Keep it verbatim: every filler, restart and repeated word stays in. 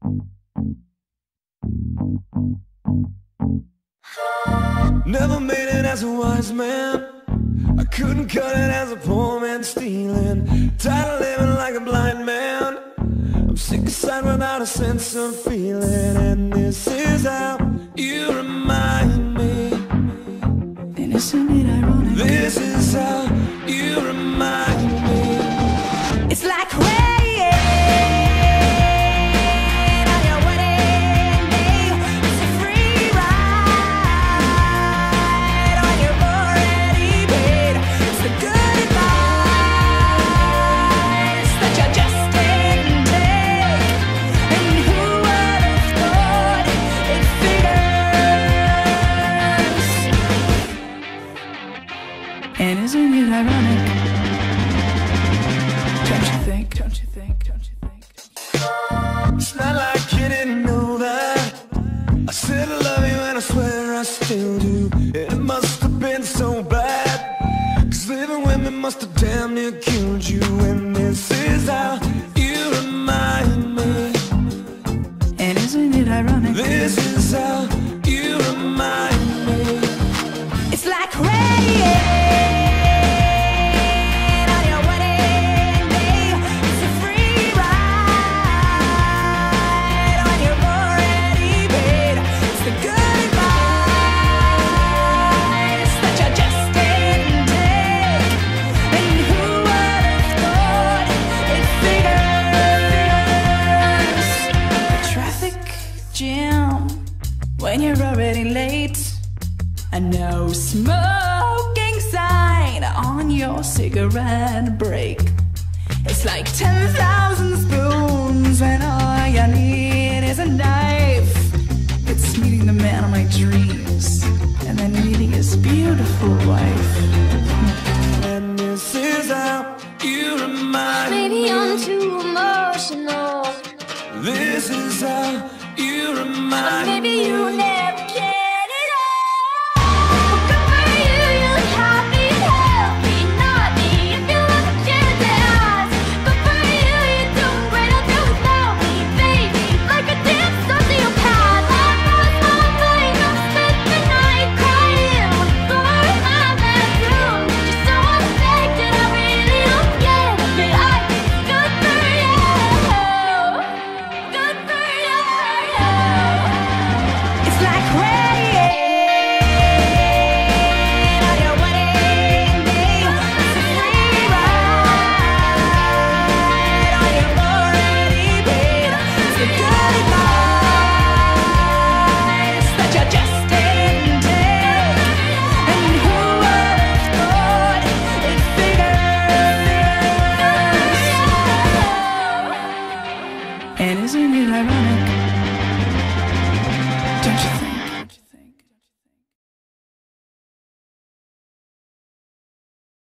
Never made it as a wise man. I couldn't cut it as a poor man stealing. Tired of living like a blind man. I'm sick aside without a sense of feeling. And this is how you remind me. And isn't it ironic? This is how you remind me. It's like rain. And isn't it ironic? Don't you think, don't you think, don't you think? It's not like you didn't know that I said I love you and I swear I still do. And it must have been so bad, 'cause living with me must have damn near killed you. And this is how you remind me. And isn't it ironic? This is how you remind me. It's like rain. When you're already late, a no smoking sign on your cigarette break. It's like ten thousand spoons when all you need is a knife. It's meeting the man of my dreams and then meeting his beautiful wife. And this is how you remind Maybe me. Maybe I'm too emotional. This is how you remind me. Maybe you me. never cared at all. Well, good for you, you look happy and healthy. Not me, if you look a chance at us. Good for you, you're doing great, I'll do without me, baby. Like a damn sociopath. I cross my mind, I'll spend the night crying on the floor in my bedroom. You're so unaffected, I really don't get it. I good for you. Good for you. It's like rain on your wedding day. It's a free ride on your already paid. It's the good advice that you just didn't take. And who would have thought it figures? And isn't it ironic? Don't you think?